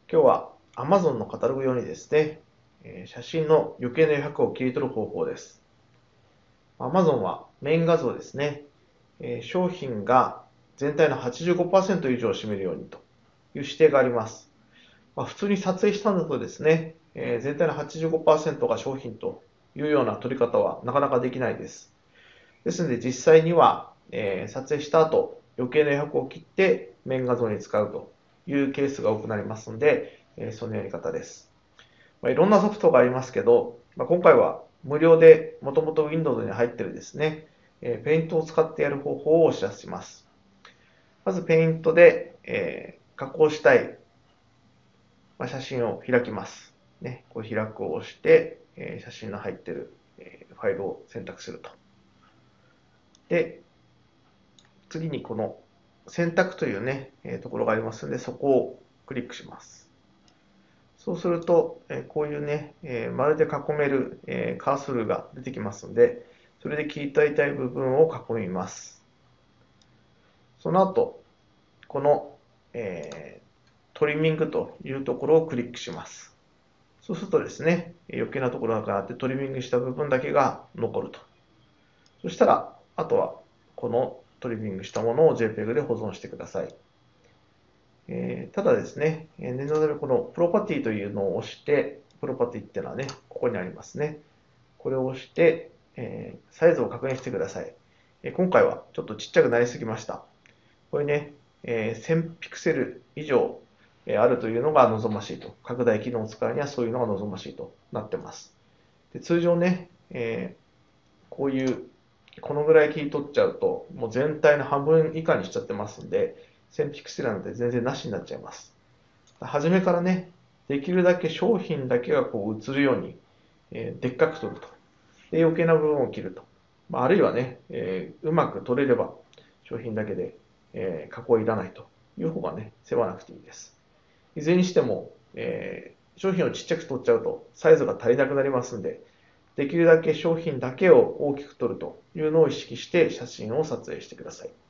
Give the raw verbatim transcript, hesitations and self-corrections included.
今日は Amazon のカタログ用にですね、えー写真の余計な余白を切り取る方法です。Amazon はメイン画像ですね、えー商品が全体のはちじゅうごパーセント以上を占めるようにという指定があります。まあ、普通に撮影したんだとですね、えー全体のはちじゅうごパーセントが商品というような撮り方はなかなかできないです。ですので実際には、えー撮影した後、余計な余白を切ってメイン画像に使うというケースが多くなりますので、えーそのやり方です。まあ、いろんなソフトがありますけど、まあ、今回は無料でもともと Windows に入っているですね、えー、ペイントを使ってやる方法をお知らせします。まずペイントで、えー加工したい、まあ、写真を開きます。ね、こう開くを押して、えー写真の入っている、えーファイルを選択すると。で、次にこの選択というね、えーところがありますので、そこをクリックします。そうすると、えーこういうね、えー丸で囲める、えーカーソルが出てきますので、それで切り取りたい部分を囲みます。その後、この、えートリミングというところをクリックします。そうするとですね、余計なところがあってトリミングした部分だけが残ると。そしたら、あとはこのトリミングしたものを JPEG で保存してください。えーただですね、念のためこのプロパティというのを押して、プロパティっていうのはね、ここにありますね。これを押して、えーサイズを確認してください。えー今回はちょっとちっちゃくなりすぎました。これね、えーせんピクセル以上あるというのが望ましいと。拡大機能を使うにはそういうのが望ましいとなってます。で通常ね、えーこういう、このぐらい切り取っちゃうと、もう全体の半分以下にしちゃってますんで、せんピクセルなんて全然なしになっちゃいます。初めからね、できるだけ商品だけがこう映るように、えーでっかく撮ると。で、余計な部分を切ると。まあ、あるいはね、えーうまく撮れれば商品だけで、えー加工いらないという方がね、世話なくていいです。いずれにしても、えー商品をちっちゃく撮っちゃうとサイズが足りなくなりますんで、できるだけ商品だけを大きく撮るというのを意識して写真を撮影してください。